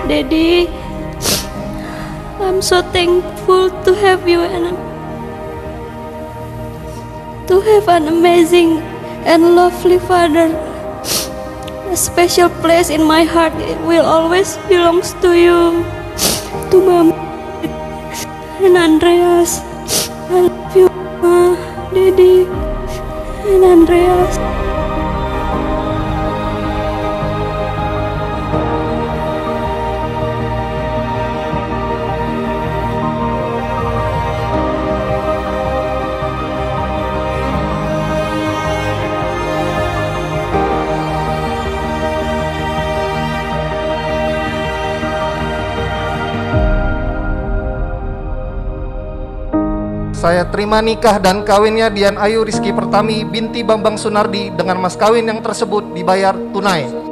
Daddy, I'm so thankful to have you and to have an amazing and lovely father. A special place in my heart, it will always belongs to you, to Mama and Andreas. I love you, Mama, Daddy, and Andreas. Saya terima nikah dan kawinnya Dian Ayu Rizky Pertami binti Bambang Sunardi dengan mas kawin yang tersebut dibayar tunai.